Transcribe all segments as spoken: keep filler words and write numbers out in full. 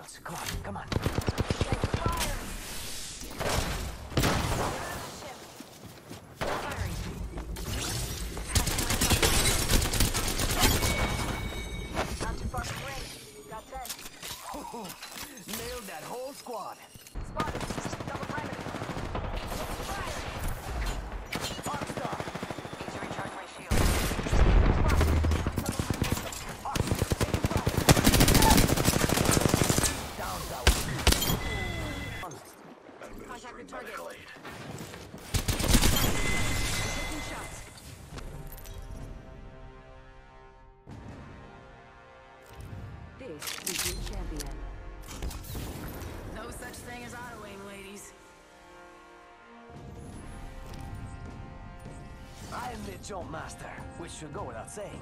shots. Come on, come on. Nailed that whole squad. Spotted. Double priming. Fire. Arcstar. Need to recharge my shield. Down that one. Contact with target. Taking shots. This is your champion. No such thing as auto aim, ladies. I am the jump master, which should go without saying.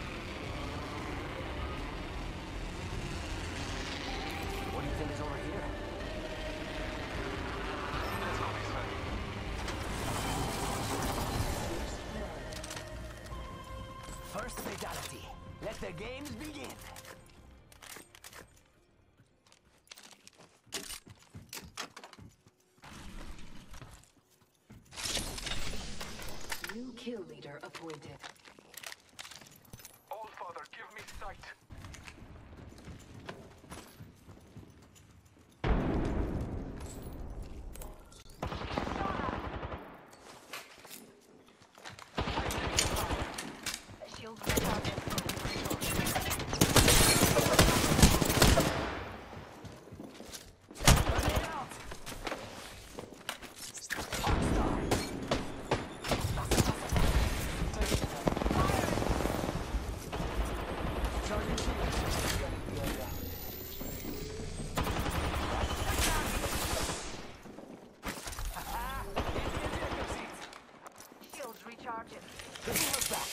What do you think is over here? First fatality. Let the games begin. New kill leader appointed. All Father, give me sight. Shield recharged. Shields recharging. Let's back.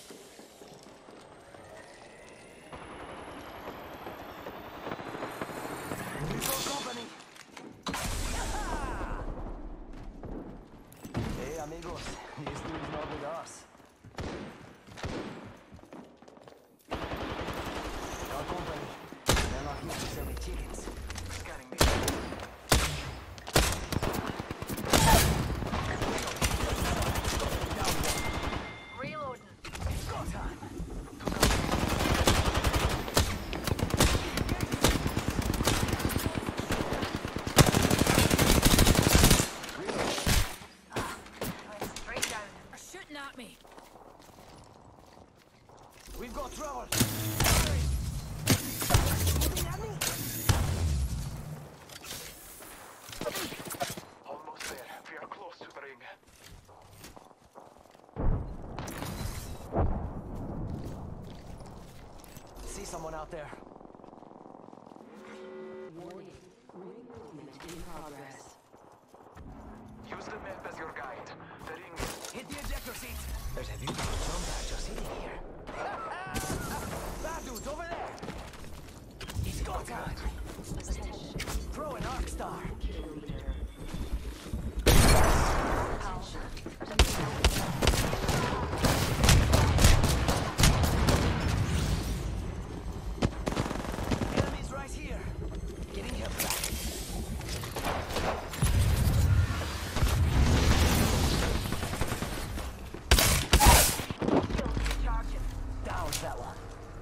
We go company. Hey amigos, this dude is not with us. Our company, they're not here to sell me chickens. Scanning me. Reloading. Go time. Went straight down. They're shooting at me. We've got trouble. Almost there. We are close to the ring. See someone out there? Warning. Ring movement in progress. Use the map as your guide. The ring. Hit the ejector seat. There's a beautiful drum badge just sitting here. That dude's over there. He's got time. Attention. Throw an arc star. Kill leader. Enemies right here. Getting him back. Shields recharging. Down that one.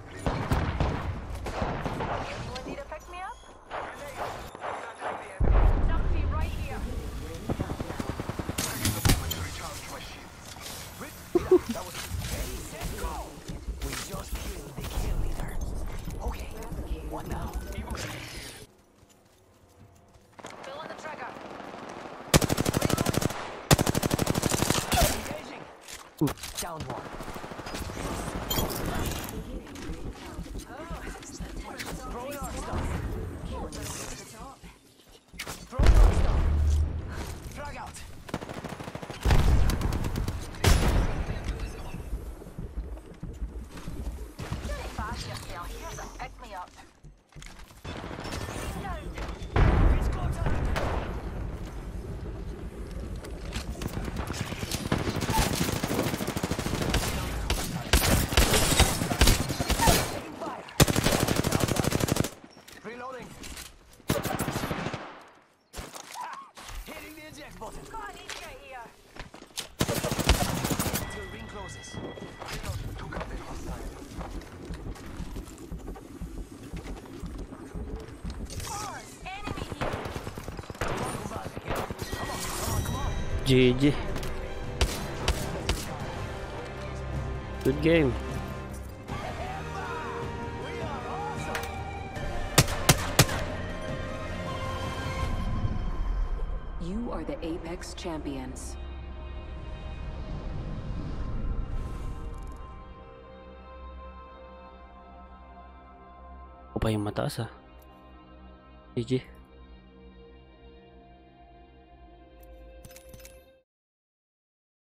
Anyone need to pick me up? Grenade. Contacting the enemy. Numpty right here. Taking the moment to recharge my shield. Rip. That was ready, set, go. We just killed the kill leader. Okay, one down. Pulling the trigger. Engaging. Down one. Throwing arc star. Throwing arc star. Frag out. Really fast yourself. Here's a pick me up. Down. It's go time. G G. Good game. You are the Apex champions. Ako pa yung mataas ah. G G.